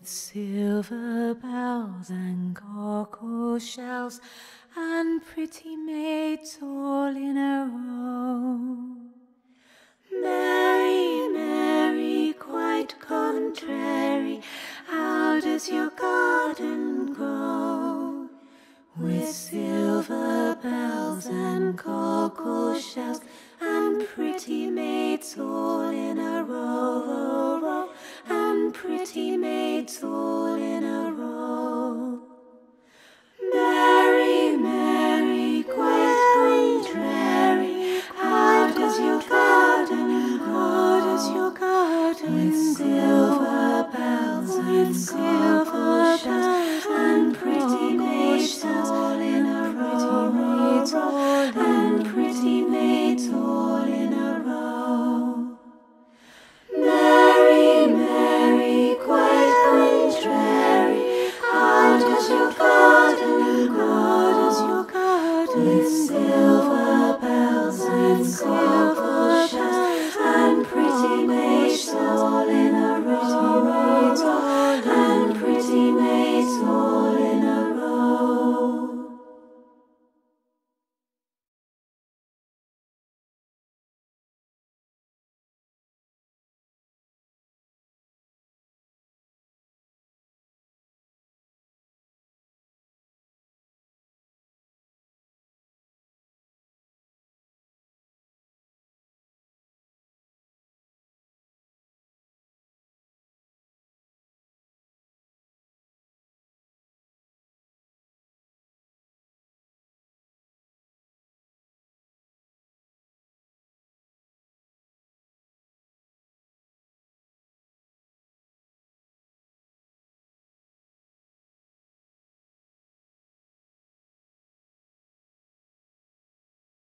with silver bells and cockle shells and pretty maids all in a row. Mary, Mary, quite contrary, how does your garden grow? With silver bells and cockle shells and pretty maids all in a row, row, row, and pretty maids all